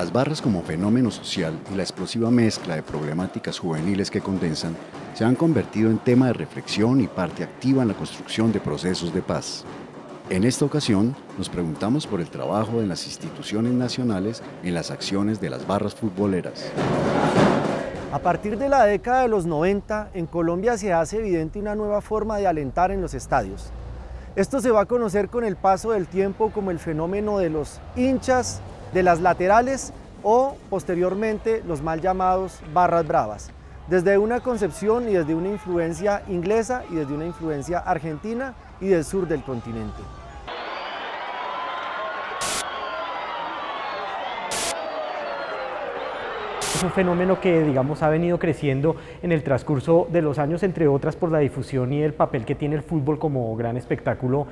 Las barras como fenómeno social y la explosiva mezcla de problemáticas juveniles que condensan se han convertido en tema de reflexión y parte activa en la construcción de procesos de paz. En esta ocasión nos preguntamos por el trabajo de las instituciones nacionales en las acciones de las barras futboleras. A partir de la década de los 90, en Colombia se hace evidente una nueva forma de alentar en los estadios. Esto se va a conocer con el paso del tiempo como el fenómeno de los hinchas de las laterales o, posteriormente, los mal llamados barras bravas. Desde una concepción y desde una influencia inglesa y desde una influencia argentina y del sur del continente. Es un fenómeno que, digamos, ha venido creciendo en el transcurso de los años, entre otras por la difusión y el papel que tiene el fútbol como gran espectáculo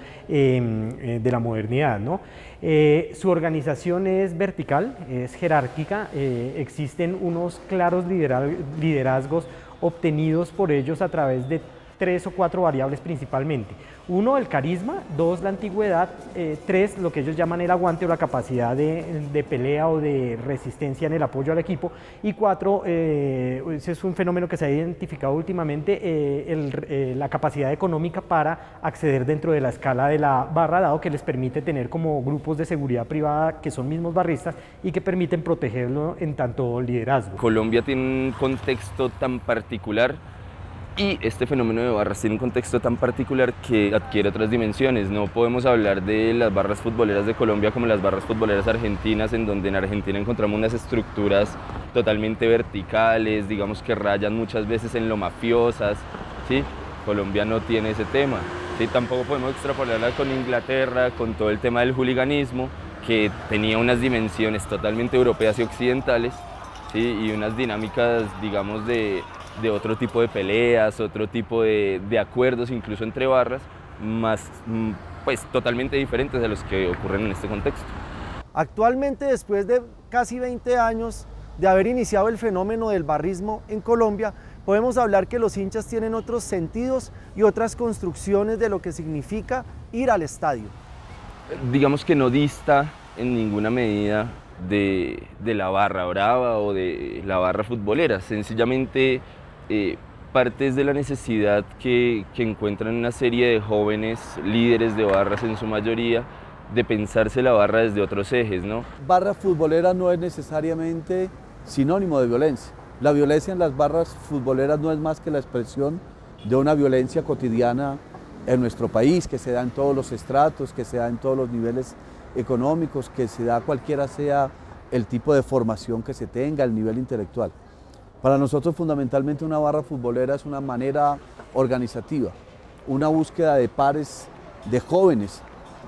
de la modernidad, ¿no? Su organización es vertical, es jerárquica, existen unos claros liderazgos obtenidos por ellos a través de 3 o 4 variables principalmente. 1, el carisma; 2, la antigüedad; 3, lo que ellos llaman el aguante o la capacidad de pelea o de resistencia en el apoyo al equipo; y 4, ese es un fenómeno que se ha identificado últimamente, la capacidad económica para acceder dentro de la escala de la barra, dado que les permite tener como grupos de seguridad privada que son mismos barristas y que permiten protegerlo en tanto liderazgo. Colombia tiene un contexto tan particular y este fenómeno de barras tiene un contexto tan particular que adquiere otras dimensiones. No podemos hablar de las barras futboleras de Colombia como las barras futboleras argentinas, en donde en Argentina encontramos unas estructuras totalmente verticales, digamos que rayan muchas veces en lo mafiosas, ¿sí? Colombia no tiene ese tema, ¿sí? Tampoco podemos extrapolarla con Inglaterra, con todo el tema del hooliganismo, que tenía unas dimensiones totalmente europeas y occidentales, ¿sí? Y unas dinámicas, digamos, de otro tipo de peleas, otro tipo de acuerdos incluso entre barras, más pues totalmente diferentes a los que ocurren en este contexto. Actualmente, después de casi 20 años de haber iniciado el fenómeno del barrismo en Colombia, podemos hablar que los hinchas tienen otros sentidos y otras construcciones de lo que significa ir al estadio. Digamos que no dista en ninguna medida de la barra brava o de la barra futbolera, sencillamente partes de la necesidad que encuentran una serie de jóvenes líderes de barras en su mayoría de pensarse la barra desde otros ejes, ¿no? Barra futbolera no es necesariamente sinónimo de violencia. La violencia en las barras futboleras no es más que la expresión de una violencia cotidiana en nuestro país, que se da en todos los estratos, que se da en todos los niveles económicos, que se da cualquiera sea el tipo de formación que se tenga, el nivel intelectual. Para nosotros, fundamentalmente, una barra futbolera es una manera organizativa, una búsqueda de pares de jóvenes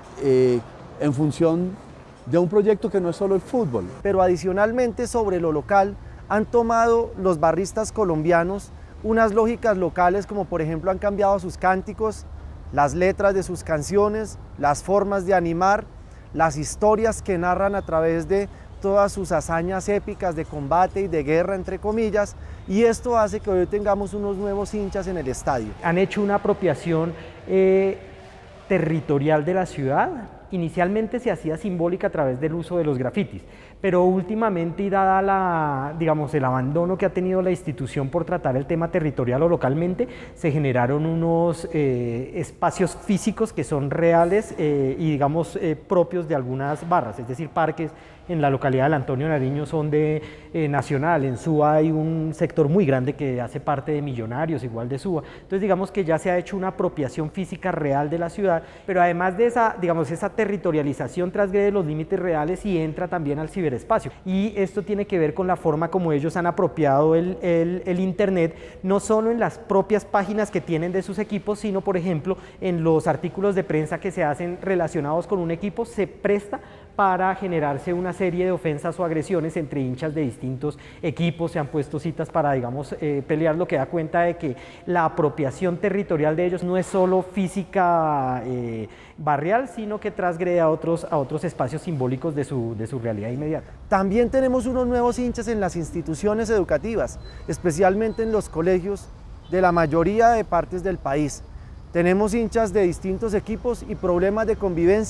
en función de un proyecto que no es solo el fútbol. Pero adicionalmente, sobre lo local, han tomado los barristas colombianos unas lógicas locales, como por ejemplo han cambiado sus cánticos, las letras de sus canciones, las formas de animar, las historias que narran a través de todas sus hazañas épicas de combate y de guerra, entre comillas, y esto hace que hoy tengamos unos nuevos hinchas en el estadio. Han hecho una apropiación territorial de la ciudad. Inicialmente se hacía simbólica a través del uso de los grafitis, pero últimamente, y dada digamos, el abandono que ha tenido la institución por tratar el tema territorial o localmente, se generaron unos espacios físicos que son reales y digamos propios de algunas barras, es decir, parques. En la localidad del Antonio Nariño son de Nacional, en Suba hay un sector muy grande que hace parte de Millonarios, igual de Suba. Entonces digamos que ya se ha hecho una apropiación física real de la ciudad, pero además de esa, digamos, esa territorialización transgrede los límites reales y entra también al ciberespacio. Y esto tiene que ver con la forma como ellos han apropiado el Internet, no solo en las propias páginas que tienen de sus equipos, sino por ejemplo en los artículos de prensa que se hacen relacionados con un equipo, se presta para generarse una serie de ofensas o agresiones entre hinchas de distintos equipos. Se han puesto citas para, digamos, pelear, lo que da cuenta de que la apropiación territorial de ellos no es solo física barrial, sino que transgrede a otros espacios simbólicos de su realidad inmediata. También tenemos unos nuevos hinchas en las instituciones educativas, especialmente en los colegios de la mayoría de partes del país. Tenemos hinchas de distintos equipos y problemas de convivencia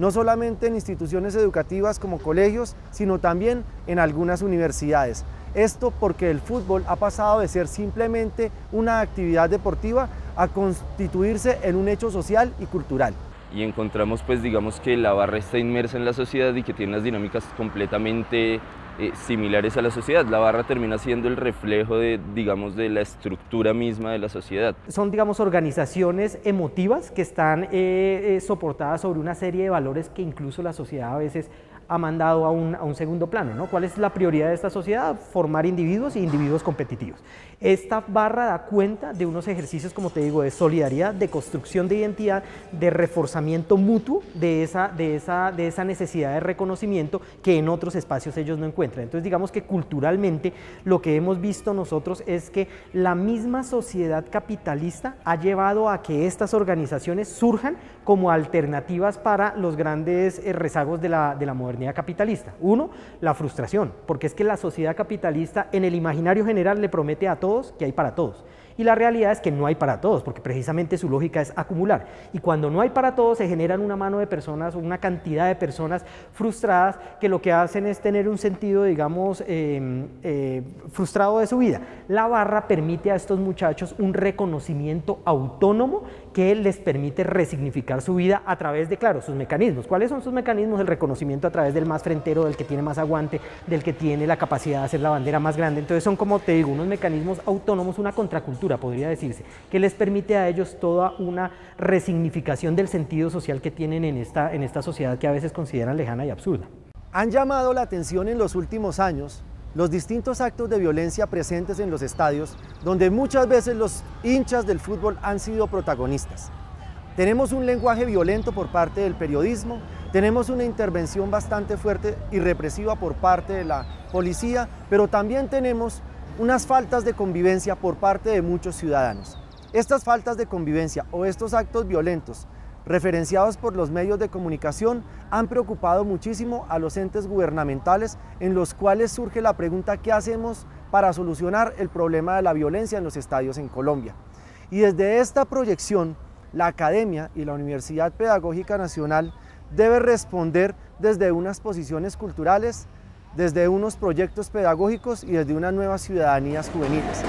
no solamente en instituciones educativas como colegios, sino también en algunas universidades. Esto porque el fútbol ha pasado de ser simplemente una actividad deportiva a constituirse en un hecho social y cultural. Y encontramos pues digamos que la barra está inmersa en la sociedad y que tiene unas dinámicas completamente similares a la sociedad. La barra termina siendo el reflejo de, digamos, de la estructura misma de la sociedad. Son, digamos, organizaciones emotivas que están soportadas sobre una serie de valores que incluso la sociedad a veces ha mandado a un segundo plano, ¿no? ¿Cuál es la prioridad de esta sociedad? Formar individuos y individuos competitivos. Esta barra da cuenta de unos ejercicios, como te digo, de solidaridad, de construcción de identidad, de reforzamiento mutuo de esa necesidad de reconocimiento que en otros espacios ellos no encuentran. Entonces, digamos que culturalmente lo que hemos visto nosotros es que la misma sociedad capitalista ha llevado a que estas organizaciones surjan como alternativas para los grandes rezagos de la modernidad capitalista. Uno, la frustración, porque es que la sociedad capitalista en el imaginario general le promete a todos que hay para todos. Y la realidad es que no hay para todos, porque precisamente su lógica es acumular. Y cuando no hay para todos, se generan una mano de personas, una cantidad de personas frustradas que lo que hacen es tener un sentido, digamos, frustrado de su vida. La barra permite a estos muchachos un reconocimiento autónomo que les permite resignificar su vida a través de, claro, sus mecanismos. ¿Cuáles son sus mecanismos? El reconocimiento a través del más frentero, del que tiene más aguante, del que tiene la capacidad de hacer la bandera más grande. Entonces son, como te digo, unos mecanismos autónomos, una contracultura, podría decirse, que les permite a ellos toda una resignificación del sentido social que tienen en esta sociedad que a veces consideran lejana y absurda. Han llamado la atención en los últimos años los distintos actos de violencia presentes en los estadios, donde muchas veces los hinchas del fútbol han sido protagonistas. Tenemos un lenguaje violento por parte del periodismo, tenemos una intervención bastante fuerte y represiva por parte de la policía, pero también tenemos unas faltas de convivencia por parte de muchos ciudadanos. Estas faltas de convivencia o estos actos violentos referenciados por los medios de comunicación han preocupado muchísimo a los entes gubernamentales, en los cuales surge la pregunta: ¿qué hacemos para solucionar el problema de la violencia en los estadios en Colombia? Y desde esta proyección, la Academia y la Universidad Pedagógica Nacional debe responder desde unas posiciones culturales, desde unos proyectos pedagógicos y desde unas nuevas ciudadanías juveniles.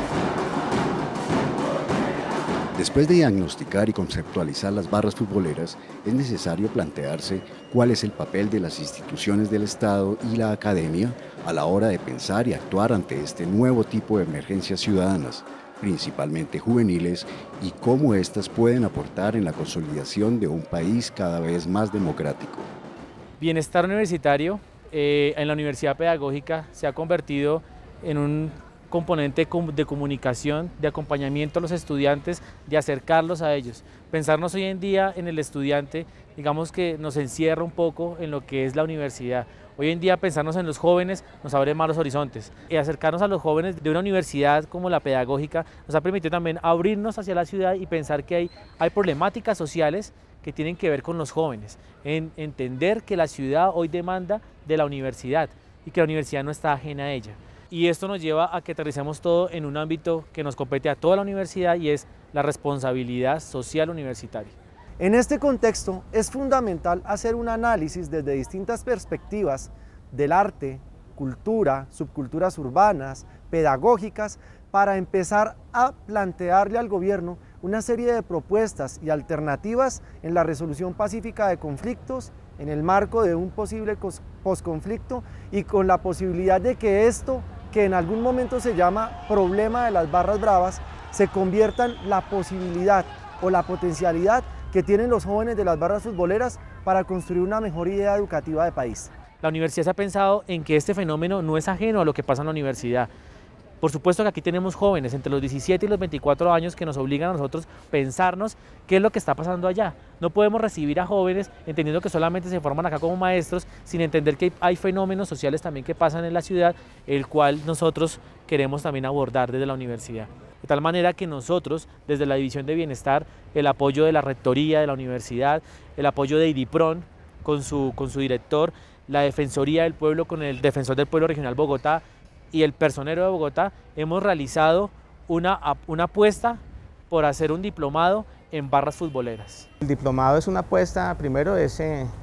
Después de diagnosticar y conceptualizar las barras futboleras, es necesario plantearse cuál es el papel de las instituciones del Estado y la academia a la hora de pensar y actuar ante este nuevo tipo de emergencias ciudadanas, principalmente juveniles, y cómo éstas pueden aportar en la consolidación de un país cada vez más democrático. Bienestar universitario en la Universidad Pedagógica se ha convertido en un componente de comunicación, de acompañamiento a los estudiantes, de acercarlos a ellos. Pensarnos hoy en día en el estudiante, digamos que nos encierra un poco en lo que es la universidad. Hoy en día pensarnos en los jóvenes nos abre más los horizontes. Y acercarnos a los jóvenes de una universidad como la Pedagógica nos ha permitido también abrirnos hacia la ciudad y pensar que hay problemáticas sociales que tienen que ver con los jóvenes, en entender que la ciudad hoy demanda de la universidad y que la universidad no está ajena a ella. Y esto nos lleva a que aterricemos todo en un ámbito que nos compete a toda la universidad, y es la responsabilidad social universitaria. En este contexto es fundamental hacer un análisis desde distintas perspectivas del arte, cultura, subculturas urbanas, pedagógicas, para empezar a plantearle al gobierno una serie de propuestas y alternativas en la resolución pacífica de conflictos, en el marco de un posible posconflicto, y con la posibilidad de que esto, que en algún momento se llama problema de las barras bravas, se convierta en la posibilidad o la potencialidad que tienen los jóvenes de las barras futboleras para construir una mejor idea educativa de país. La universidad se ha pensado en que este fenómeno no es ajeno a lo que pasa en la universidad. Por supuesto que aquí tenemos jóvenes entre los 17 y los 24 años que nos obligan a nosotros pensarnos qué es lo que está pasando allá. No podemos recibir a jóvenes entendiendo que solamente se forman acá como maestros, sin entender que hay fenómenos sociales también que pasan en la ciudad, el cual nosotros queremos también abordar desde la universidad. De tal manera que nosotros, desde la División de Bienestar, el apoyo de la Rectoría de la Universidad, el apoyo de IDIPRON con su director, la Defensoría del Pueblo con el Defensor del Pueblo Regional Bogotá y el Personero de Bogotá, hemos realizado una apuesta por hacer un diplomado en barras futboleras. El diplomado es una apuesta, primero es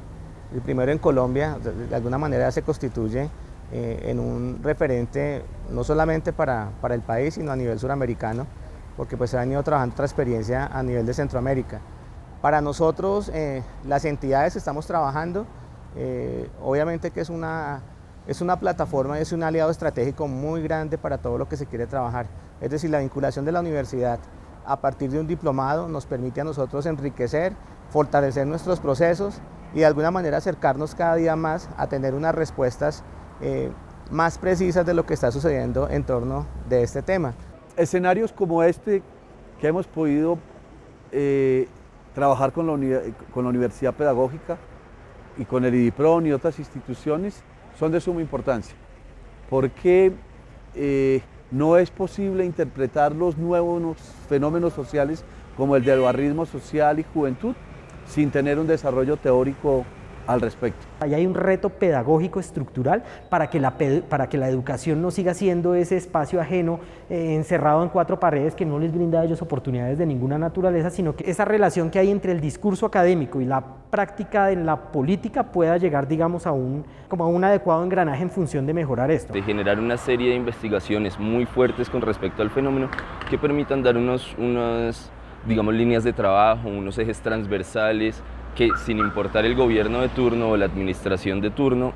el primero en Colombia, de alguna manera se constituye en un referente no solamente para el país, sino a nivel suramericano, porque pues se ha venido trabajando otra experiencia a nivel de Centroamérica. Para nosotros, las entidades que estamos trabajando, obviamente que es una plataforma, es un aliado estratégico muy grande para todo lo que se quiere trabajar. Es decir, la vinculación de la universidad a partir de un diplomado nos permite a nosotros enriquecer, fortalecer nuestros procesos y de alguna manera acercarnos cada día más a tener unas respuestas más precisas de lo que está sucediendo en torno de este tema. Escenarios como este que hemos podido trabajar con la Universidad Pedagógica y con el IDIPRON y otras instituciones son de suma importancia, porque no es posible interpretar los nuevos fenómenos sociales como el del barrismo social y juventud sin tener un desarrollo teórico al respecto. Ahí hay un reto pedagógico estructural para que la educación no siga siendo ese espacio ajeno, encerrado en cuatro paredes que no les brinda a ellos oportunidades de ninguna naturaleza, sino que esa relación que hay entre el discurso académico y la práctica en la política pueda llegar, digamos, como a un adecuado engranaje en función de mejorar esto. De generar una serie de investigaciones muy fuertes con respecto al fenómeno que permitan dar unas digamos, líneas de trabajo, unos ejes transversales, que sin importar el gobierno de turno o la administración de turno,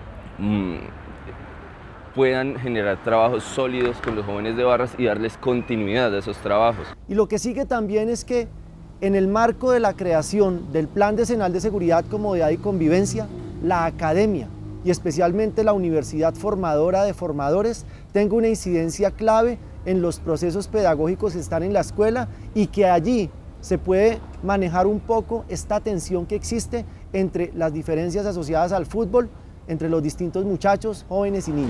puedan generar trabajos sólidos con los jóvenes de barras y darles continuidad a esos trabajos. Y lo que sigue también es que en el marco de la creación del Plan Decenal de Seguridad, Comodidad y Convivencia, la academia y especialmente la universidad formadora de formadores tenga una incidencia clave en los procesos pedagógicos que están en la escuela y que allí se puede manejar un poco esta tensión que existe entre las diferencias asociadas al fútbol, entre los distintos muchachos, jóvenes y niños.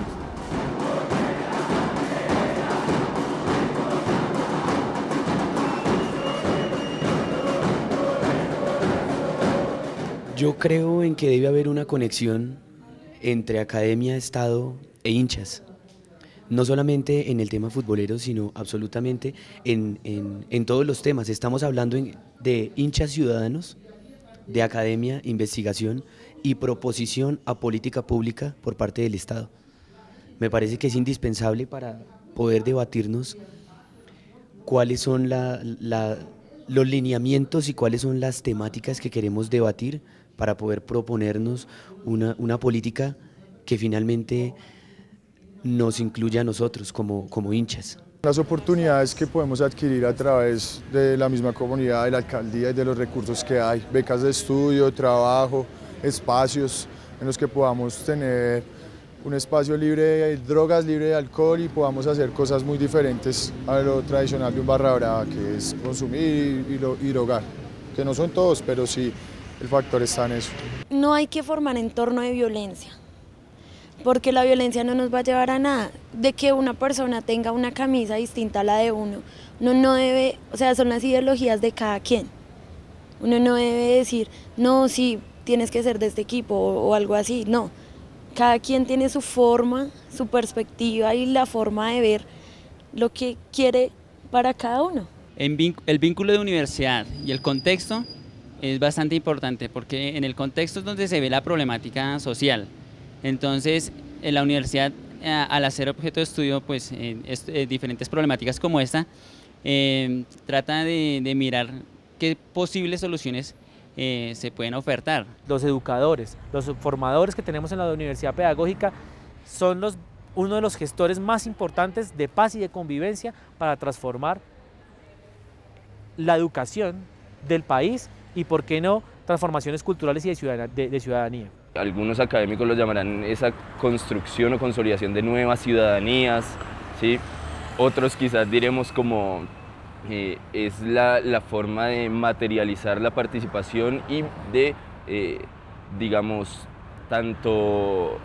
Yo creo en que debe haber una conexión entre academia, Estado e hinchas. No solamente en el tema futbolero, sino absolutamente en todos los temas. Estamos hablando de hinchas ciudadanos, de academia, investigación y proposición a política pública por parte del Estado. Me parece que es indispensable para poder debatirnos cuáles son los lineamientos y cuáles son las temáticas que queremos debatir para poder proponernos una política que finalmente nos incluye a nosotros como hinchas. Las oportunidades que podemos adquirir a través de la misma comunidad, de la alcaldía y de los recursos que hay, becas de estudio, trabajo, espacios en los que podamos tener un espacio libre de drogas, libre de alcohol y podamos hacer cosas muy diferentes a lo tradicional de un barra brava, que es consumir y drogar, que no son todos, pero sí el factor está en eso. No hay que formar entorno de violencia, porque la violencia no nos va a llevar a nada. De que una persona tenga una camisa distinta a la de uno, no debe, o sea, son las ideologías de cada quien. Uno no debe decir, no, sí, tienes que ser de este equipo o algo así, no. Cada quien tiene su forma, su perspectiva y la forma de ver lo que quiere para cada uno. El vínculo de universidad y el contexto es bastante importante, porque en el contexto es donde se ve la problemática social. Entonces, en la universidad, al hacer objeto de estudio pues, diferentes problemáticas como esta, trata de mirar qué posibles soluciones se pueden ofertar. Los educadores, los formadores que tenemos en la Universidad Pedagógica son uno de los gestores más importantes de paz y de convivencia para transformar la educación del país y, por qué no, transformaciones culturales y de ciudadanía. Algunos académicos lo llamarán esa construcción o consolidación de nuevas ciudadanías, ¿sí? Otros quizás diremos como es la forma de materializar la participación y de, digamos, tanto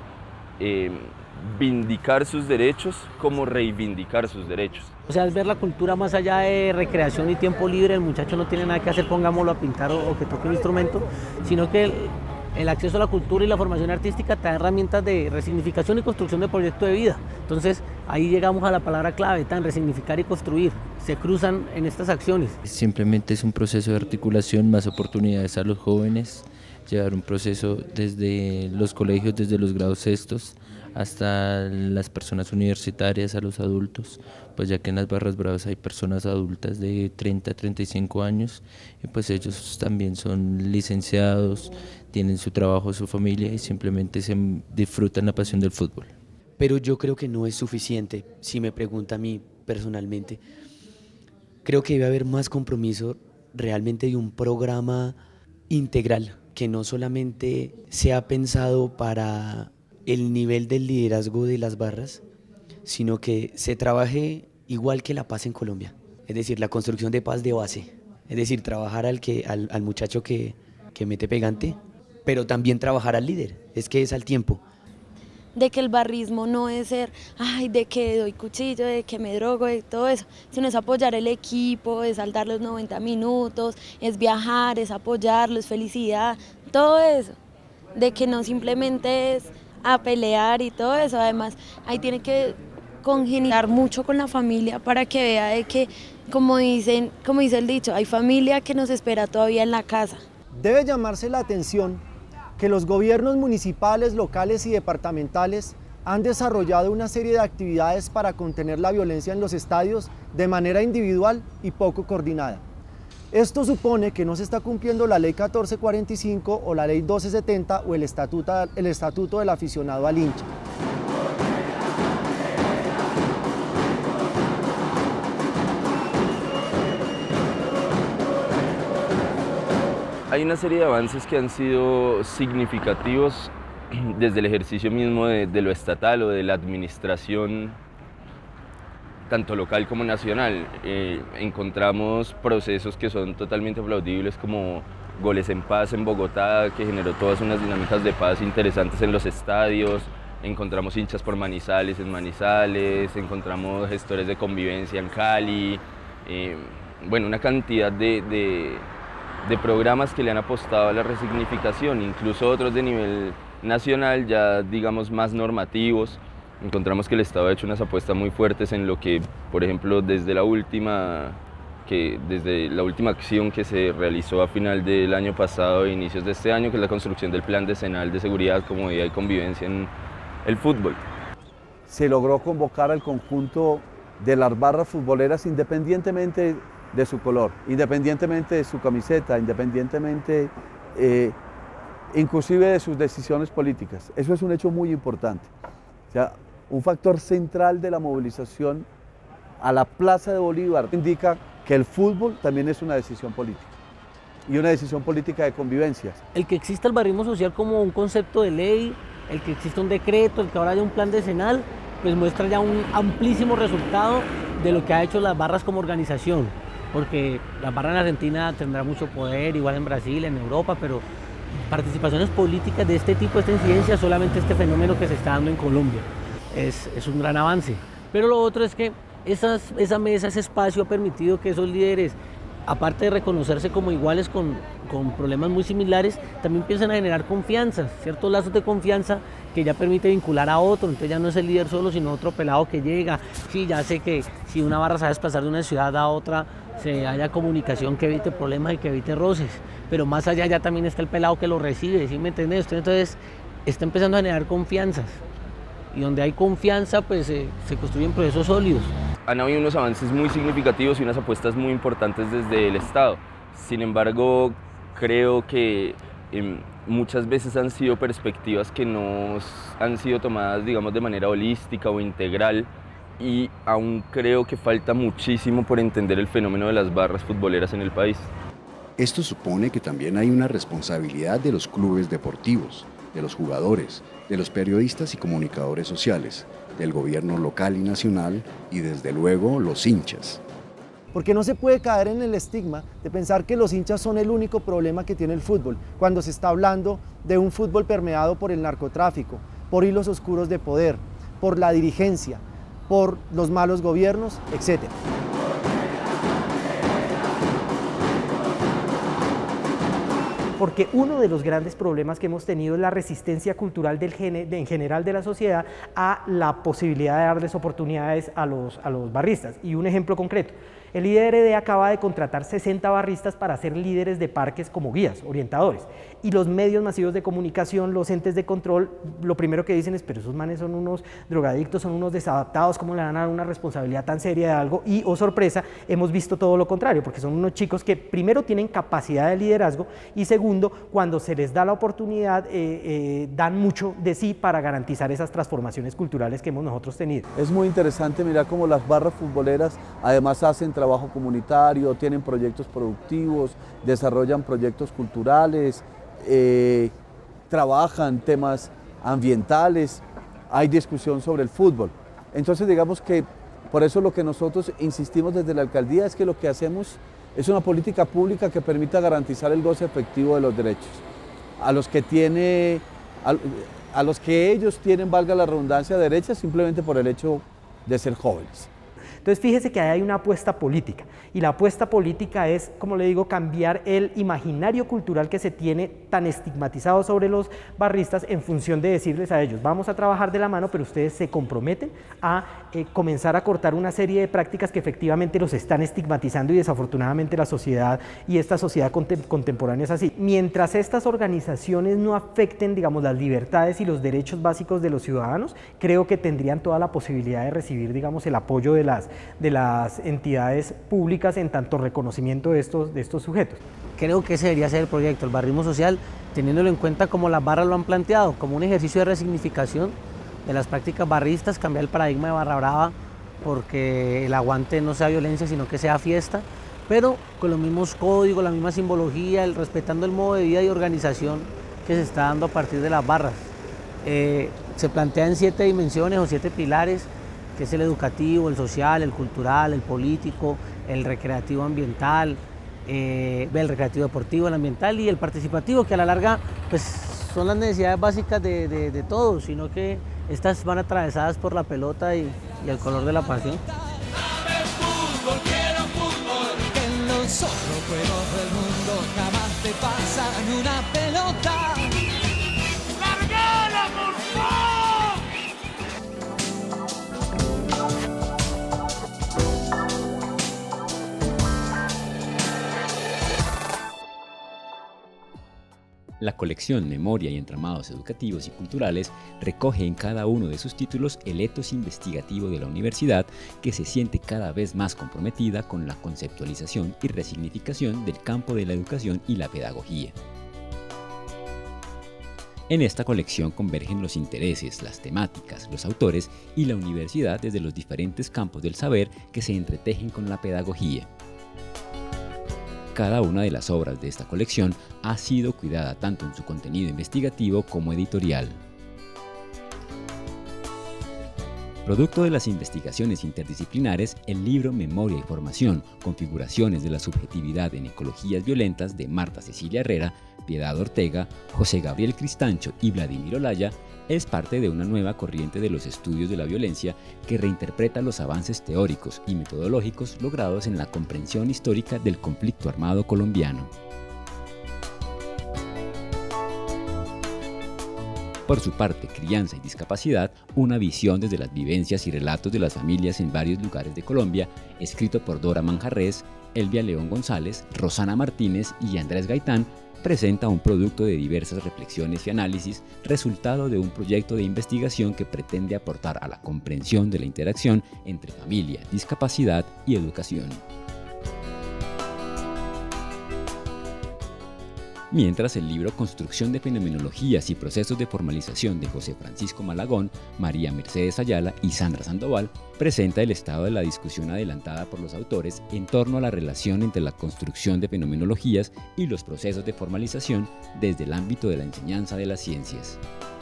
vindicar sus derechos como reivindicar sus derechos. O sea, es ver la cultura más allá de recreación y tiempo libre. El muchacho no tiene nada que hacer, pongámoslo a pintar o que toque un instrumento, sino que el acceso a la cultura y la formación artística te da herramientas de resignificación y construcción de proyecto de vida. Entonces, ahí llegamos a la palabra clave, tan resignificar y construir. Se cruzan en estas acciones. Simplemente es un proceso de articulación, más oportunidades a los jóvenes, llevar un proceso desde los colegios, desde los grados sextos hasta las personas universitarias, a los adultos, pues ya que en las barras bravas hay personas adultas de 30 a 35 años y pues ellos también son licenciados, tienen su trabajo, su familia y simplemente se disfrutan la pasión del fútbol. Pero yo creo que no es suficiente, si me pregunta a mí personalmente. Creo que debe haber más compromiso realmente de un programa integral, que no solamente sea pensado para el nivel del liderazgo de las barras, sino que se trabaje igual que la paz en Colombia, es decir, la construcción de paz de base, es decir, trabajar al muchacho que mete pegante, pero también trabajar al líder, es que es al tiempo. De que el barrismo no es ser, ay, de que doy cuchillo, de que me drogo, de todo eso, sino es apoyar el equipo, es saltar los 90 minutos, es viajar, es apoyarlo, es felicidad, todo eso, de que no simplemente es a pelear y todo eso. Además ahí tiene que congeniar mucho con la familia para que vea de que, como dice el dicho, hay familia que nos espera todavía en la casa. Debe llamarse la atención que los gobiernos municipales, locales y departamentales han desarrollado una serie de actividades para contener la violencia en los estadios de manera individual y poco coordinada. Esto supone que no se está cumpliendo la Ley 1445 o la Ley 1270 o el Estatuto del Aficionado al Hincha. Hay una serie de avances que han sido significativos desde el ejercicio mismo de lo estatal o de la administración tanto local como nacional. Encontramos procesos que son totalmente aplaudibles, como Goles en Paz en Bogotá, que generó todas unas dinámicas de paz interesantes en los estadios. Encontramos hinchas por Manizales en Manizales, encontramos gestores de convivencia en Cali. Bueno, una cantidad de programas que le han apostado a la resignificación, incluso otros de nivel nacional, ya digamos más normativos. Encontramos que el Estado ha hecho unas apuestas muy fuertes en lo que, por ejemplo, desde la última acción que se realizó a final del año pasado e inicios de este año, que es la construcción del Plan Decenal de Seguridad, Comodidad y Convivencia en el fútbol. Se logró convocar al conjunto de las barras futboleras independientemente de su color, independientemente de su camiseta, independientemente inclusive de sus decisiones políticas. Eso es un hecho muy importante. O sea, un factor central de la movilización a la Plaza de Bolívar indica que el fútbol también es una decisión política y una decisión política de convivencias. El que exista el barrismo social como un concepto de ley, el que exista un decreto, el que ahora haya un plan decenal, pues muestra ya un amplísimo resultado de lo que ha hecho las barras como organización, porque la barra en Argentina tendrá mucho poder, igual en Brasil, en Europa, pero participaciones políticas de este tipo, esta incidencia, solamente este fenómeno que se está dando en Colombia. Es un gran avance. Pero lo otro es que esa mesa, ese espacio ha permitido que esos líderes, aparte de reconocerse como iguales con problemas muy similares, también empiezan a generar confianza, ciertos lazos de confianza que ya permite vincular a otro. Entonces ya no es el líder solo, sino otro pelado que llega. Sí, ya sé que si una barra se va a desplazar de una ciudad a otra, se haya comunicación que evite problemas y que evite roces, pero más allá ya también está el pelado que lo recibe, ¿sí me entiendes? Entonces está empezando a generar confianzas, y donde hay confianza pues se construyen procesos sólidos. Han habido unos avances muy significativos y unas apuestas muy importantes desde el Estado. Sin embargo, creo que muchas veces han sido perspectivas que no han sido tomadas, digamos, de manera holística o integral, y aún creo que falta muchísimo por entender el fenómeno de las barras futboleras en el país. Esto supone que también hay una responsabilidad de los clubes deportivos, de los jugadores, de los periodistas y comunicadores sociales, del gobierno local y nacional y desde luego los hinchas. Porque no se puede caer en el estigma de pensar que los hinchas son el único problema que tiene el fútbol, cuando se está hablando de un fútbol permeado por el narcotráfico, por hilos oscuros de poder, por la dirigencia, por los malos gobiernos, etc. porque uno de los grandes problemas que hemos tenido es la resistencia cultural en general de la sociedad a la posibilidad de darles oportunidades a los barristas. Y un ejemplo concreto: el IDRD acaba de contratar 60 barristas para ser líderes de parques como guías, orientadores. Y los medios masivos de comunicación, los entes de control, lo primero que dicen es: pero esos manes son unos drogadictos, son unos desadaptados, ¿cómo le van a dar una responsabilidad tan seria de algo? Y, oh sorpresa, hemos visto todo lo contrario, porque son unos chicos que primero tienen capacidad de liderazgo y segundo, cuando se les da la oportunidad, dan mucho de sí para garantizar esas transformaciones culturales que hemos nosotros tenido. Es muy interesante mirar cómo las barras futboleras además hacen trabajo comunitario, tienen proyectos productivos, desarrollan proyectos culturales, trabajan temas ambientales, hay discusión sobre el fútbol. Entonces digamos que por eso lo que nosotros insistimos desde la alcaldía es que lo que hacemos es una política pública que permita garantizar el goce efectivo de los derechos a los que ellos tienen, valga la redundancia, derechos simplemente por el hecho de ser jóvenes. Entonces fíjese que ahí hay una apuesta política, y la apuesta política es, como le digo, cambiar el imaginario cultural que se tiene tan estigmatizado sobre los barristas en función de decirles a ellos: vamos a trabajar de la mano, pero ustedes se comprometen a comenzar a cortar una serie de prácticas que efectivamente los están estigmatizando, y desafortunadamente la sociedad y esta sociedad contemporánea es así. Mientras estas organizaciones no afecten, digamos, las libertades y los derechos básicos de los ciudadanos, creo que tendrían toda la posibilidad de recibir, digamos, el apoyo de las entidades públicas en tanto reconocimiento de estos sujetos. Creo que ese debería ser el proyecto, el barrismo social, teniéndolo en cuenta como las barras lo han planteado, como un ejercicio de resignificación de las prácticas barristas, cambiar el paradigma de barra brava, porque el aguante no sea violencia, sino que sea fiesta, pero con los mismos códigos, la misma simbología, respetando el modo de vida y organización que se está dando a partir de las barras. Se plantea en 7 dimensiones o 7 pilares, que es el educativo, el social, el cultural, el político, el recreativo ambiental, el recreativo deportivo, el ambiental y el participativo, que a la larga pues, son las necesidades básicas de todos, sino que estas van atravesadas por la pelota y el color de la pasión. En los otros juegos del mundo jamás te pasan una pelota. ¡Largala, por favor! La colección Memoria y Entramados Educativos y Culturales recoge en cada uno de sus títulos el etos investigativo de la universidad, que se siente cada vez más comprometida con la conceptualización y resignificación del campo de la educación y la pedagogía. En esta colección convergen los intereses, las temáticas, los autores y la universidad desde los diferentes campos del saber que se entretejen con la pedagogía. Cada una de las obras de esta colección ha sido cuidada tanto en su contenido investigativo como editorial. Producto de las investigaciones interdisciplinares, el libro Memoria y Formación, Configuraciones de la Subjetividad en Ecologías Violentas de Marta Cecilia Herrera, Piedad Ortega, José Gabriel Cristancho y Vladimir Olaya, es parte de una nueva corriente de los estudios de la violencia que reinterpreta los avances teóricos y metodológicos logrados en la comprensión histórica del conflicto armado colombiano. Por su parte, Crianza y Discapacidad, una visión desde las vivencias y relatos de las familias en varios lugares de Colombia, escrito por Dora Manjarrés, Elvia León González, Rosana Martínez y Andrés Gaitán, presenta un producto de diversas reflexiones y análisis, resultado de un proyecto de investigación que pretende aportar a la comprensión de la interacción entre familia, discapacidad y educación. Mientras el libro Construcción de Fenomenologías y Procesos de Formalización de José Francisco Malagón, María Mercedes Ayala y Sandra Sandoval presenta el estado de la discusión adelantada por los autores en torno a la relación entre la construcción de fenomenologías y los procesos de formalización desde el ámbito de la enseñanza de las ciencias.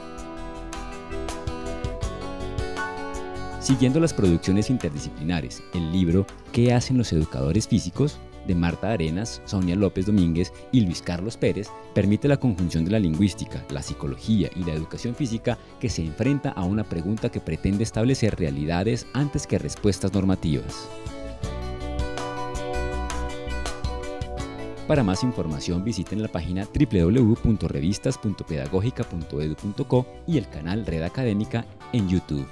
Siguiendo las producciones interdisciplinares, el libro ¿Qué hacen los educadores físicos?, de Marta Arenas, Sonia López Domínguez y Luis Carlos Pérez, permite la conjunción de la lingüística, la psicología y la educación física, que se enfrenta a una pregunta que pretende establecer realidades antes que respuestas normativas. Para más información visiten la página www.revistas.pedagogica.edu.co y el canal Red Académica en YouTube.